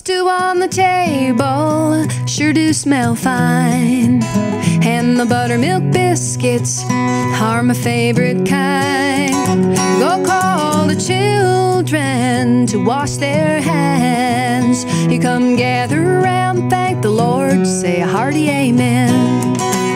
stew on the table sure do smell fine, and the buttermilk biscuits are my favorite kind. Go call the children to wash their hands. You come gather around, thank the Lord, say a hearty amen.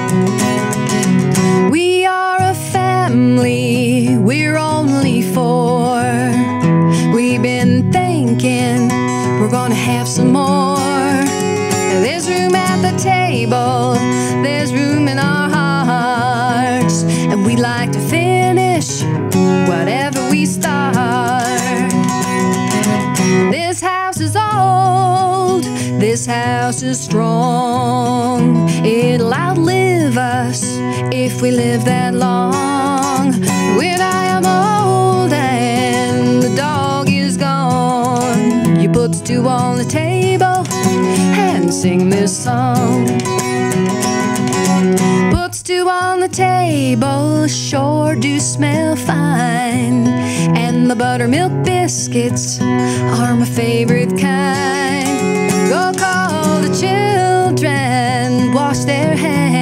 We are a family, we're only four. We've been thinking we're gonna have some more. There's room at the table, there's room in our hearts, and we like to finish whatever we start. This house is old, this house is strong. It'll outlive us if we live that long. When I am old and the dog is gone, you put stew on the table and sing this song. Put stew on the table sure do smell fine, and the buttermilk biscuits are my favorite kind. Go call the children, wash their hands.